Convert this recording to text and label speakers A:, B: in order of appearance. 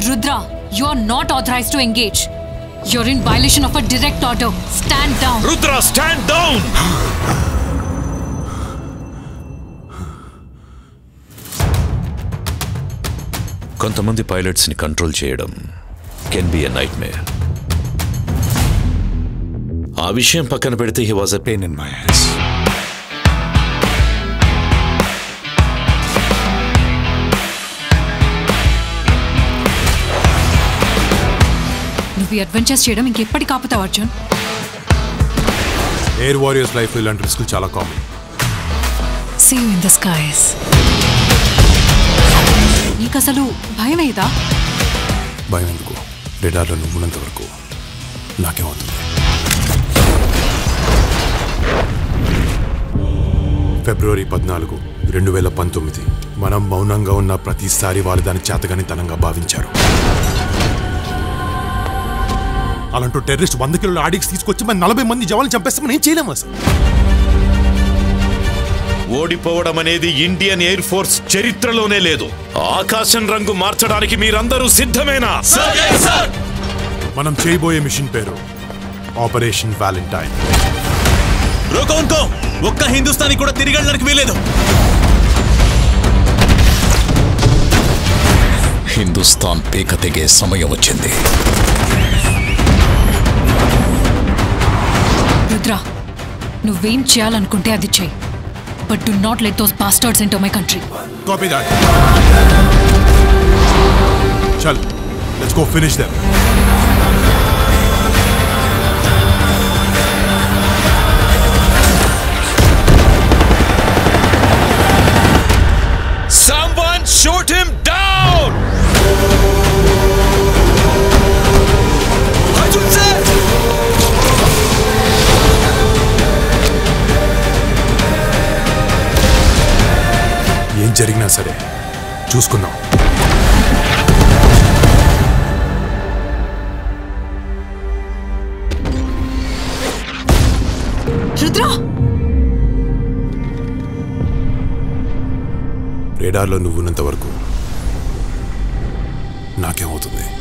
A: Rudra, you are not authorized to engage. You're in violation of a direct order. Stand down.
B: Rudra, stand down! కొంతమంది pilots ని control చేయడం can be a nightmare. ఆ విషయం పక్కన పెడితే he was a pain in my hands.
A: నువ్వు adventures చేయడం ఇంకెప్పటికి ఆపుతావు అర్జున్?
C: ఎయిర్ వారియర్స్ లైఫ్ ఇలాంటి రిస్కులు చాలా common.
A: See you in the skies. నీకు అసలు భయం ఏదా?
C: భయం ఎందుకు? రేడార్లో నువ్వు ఉన్నంత వరకు నాకేమవుతుంది? ఫిబ్రవరి 14, 2019 మనం మౌనంగా ఉన్న ప్రతిసారి వాళ్ళు దాని చేతగానితనంగా భావించారు. అలాంటి టెర్రరిస్ట్ 100 కిలోల ఆడిక్స్ తీసుకొచ్చి మన 40 మంది జవాన్లు చంపేస్తామని ఏం చేయలేము అసలు.
B: ఓడిపోవడం అనేది ఇండియన్ ఎయిర్ ఫోర్స్ చరిత్రలోనే లేదు. ఆకాశం రంగు మార్చడానికి మీరందరూ సిద్ధమేనా?
C: మనం చేయబోయే మిషన్ పేరు ఆపరేషన్ వాలెంటైన్.
D: ఒక్క హిందుస్థానీ కూడా తిరిగి వెళ్ళడానికి వీలేదు.
E: హిందుస్థాన్ పీక తెగే సమయం వచ్చింది.
A: రుద్ర, నువ్వేం చేయాలనుకుంటే అది చెయ్యి. But do not let those bastards into my country.
C: Copy that. Chal, let's go finish them.
B: Someone shoot him down!
C: ఏం జరిగినా సరే చూసుకుందాం.
A: రుద్ర,
C: రేడార్లో నువ్వున్నంత వరకు నాకేమవుతుంది?